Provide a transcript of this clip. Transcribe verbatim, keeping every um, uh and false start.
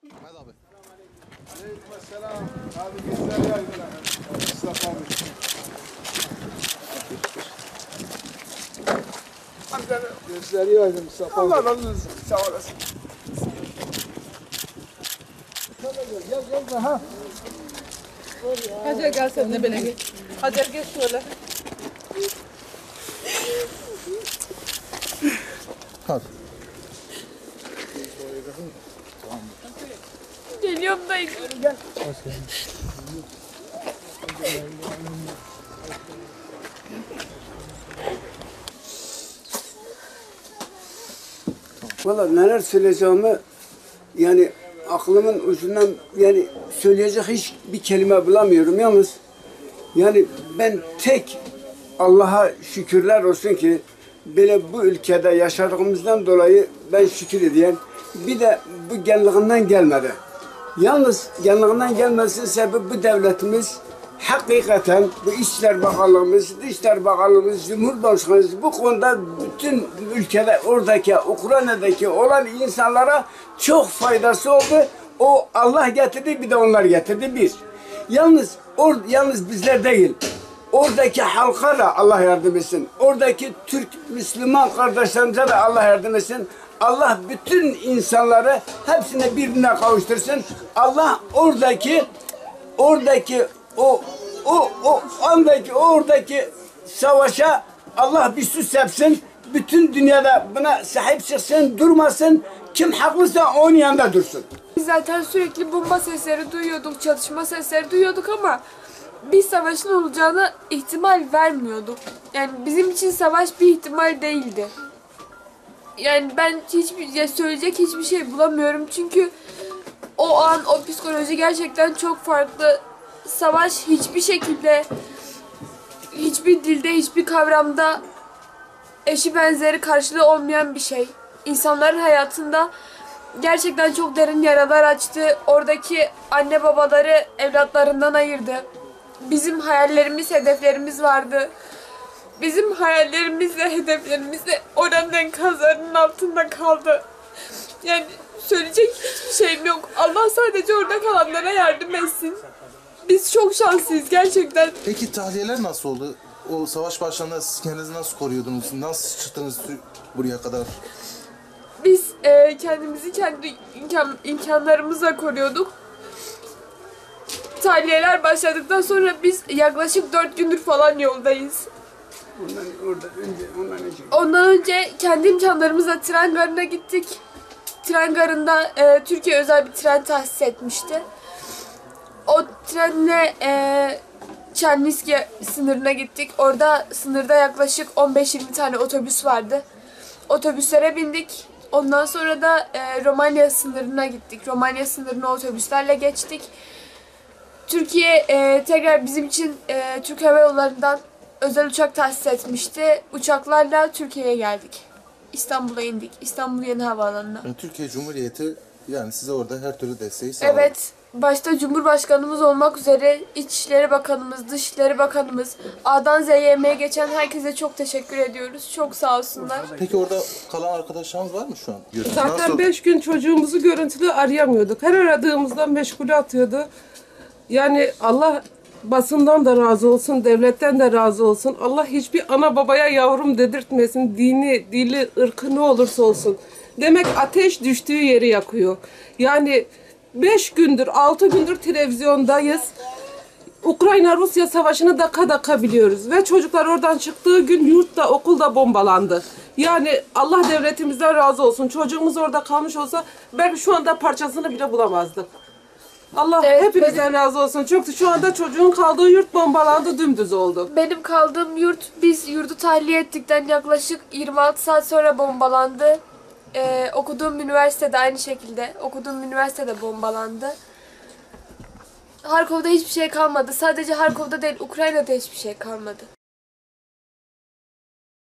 Hadi abi. Aleykümselam. Abi bizler yaydılar. Mustafa abi. Gözleri yaydı Mustafa abi. Allah razı olsun. Sağ olasın. Gel gel gel. Ha. Hacer gel sen de böyle geç. Hacer geç şöyle. Hadi. Geliyorum dayı. Gel. Valla neler söyleyeceğimi yani aklımın ucundan yani söyleyecek hiç bir kelime bulamıyorum yalnız yani ben tek Allah'a şükürler olsun ki böyle bu ülkede yaşadığımızdan dolayı ben şükür ediyorum. Bir de bu genliğinden gelmedi. Yalnız genliğinden gelmesinin sebebi bu devletimiz hakikaten bu İçişler Bakanlığımız, Dışişler Bakanlığımız, Cumhurbaşkanımız bu konuda bütün ülkede oradaki Ukrayna'daki olan insanlara çok faydası oldu. O Allah getirdi bir de onlar getirdi bir. Yalnız or, yalnız bizler değil. Oradaki halka da Allah yardım etsin. Oradaki Türk Müslüman kardeşlerimize de Allah yardım etsin. Allah bütün insanları hepsine birbirine kavuştursun. Allah oradaki oradaki o o o andaki oradaki savaşa Allah bir sus yapsın. Bütün dünyada buna sahip çıksın, durmasın. Kim haklıysa onun yanında dursun. Biz zaten sürekli bomba sesleri duyuyorduk, çatışma sesleri duyuyorduk ama bir savaşın olacağına ihtimal vermiyorduk. Yani bizim için savaş bir ihtimal değildi. Yani ben hiçbir ya söyleyecek hiçbir şey bulamıyorum çünkü o an o psikoloji gerçekten çok farklı. Savaş hiçbir şekilde, hiçbir dilde, hiçbir kavramda eşi benzeri karşılığı olmayan bir şey. İnsanların hayatında gerçekten çok derin yaralar açtı. Oradaki anne babaları evlatlarından ayırdı. Bizim hayallerimiz, hedeflerimiz vardı. Bizim hayallerimizle, hedeflerimizle oranın enkazlarının altında kaldı. Yani söyleyecek hiçbir şeyim yok. Allah sadece orada kalanlara yardım etsin. Biz çok şanslıyız gerçekten. Peki tahliyeler nasıl oldu? O savaş başlarında siz kendinizi nasıl koruyordunuz? Nasıl çıktınız buraya kadar? Biz e, kendimizi kendi imkan, imkanlarımızla koruyorduk. Tahliyeler başladıktan sonra biz yaklaşık dört gündür falan yoldayız. Ondan orada önce ondan önce. Ondan önce kendi imkanlarımızla tren garına gittik. Tren garında e, Türkiye özel bir tren tahsis etmişti. O trenle e, Çerniske sınırına gittik. Orada sınırda yaklaşık on beş yirmi tane otobüs vardı. Otobüslere bindik. Ondan sonra da e, Romanya sınırına gittik. Romanya sınırına otobüslerle geçtik. Türkiye e, tekrar bizim için e, Türk Hava Yolları'ndan özel uçak tahsis etmişti. Uçaklarla Türkiye'ye geldik. İstanbul'a indik. İstanbul Yeni Havaalanı'na. Yani Türkiye Cumhuriyeti yani size orada her türlü desteği sağladı. Evet. Başta Cumhurbaşkanımız olmak üzere İçişleri Bakanımız, Dışişleri Bakanımız, A'dan Z'ye emeğe geçen herkese çok teşekkür ediyoruz. Çok sağ olsunlar. Peki orada kalan arkadaşlarınız var mı şu an? Zaten Nasıl? beş gün çocuğumuzu görüntülü arayamıyorduk. Her aradığımızda meşgule atıyordu. Yani Allah basından da razı olsun, devletten de razı olsun. Allah hiçbir ana babaya yavrum dedirtmesin. Dini, dili, ırkı ne olursa olsun. Demek ateş düştüğü yeri yakıyor. Yani beş gündür, altı gündür televizyondayız. Ukrayna-Rusya savaşını daka daka biliyoruz. Ve çocuklar oradan çıktığı gün yurtta, okulda bombalandı. Yani Allah devletimizden razı olsun. Çocuğumuz orada kalmış olsa belki şu anda parçasını bile bulamazdık. Allah Evet, hepinizden razı olsun. Çünkü şu anda çocuğun kaldığı yurt bombalandı, dümdüz oldu. Benim kaldığım yurt, biz yurdu tahliye ettikten yaklaşık yirmi altı saat sonra bombalandı. Ee, okuduğum üniversitede aynı şekilde, okuduğum üniversitede bombalandı. Harkov'da hiçbir şey kalmadı. Sadece Harkov'da değil, Ukrayna'da hiçbir şey kalmadı.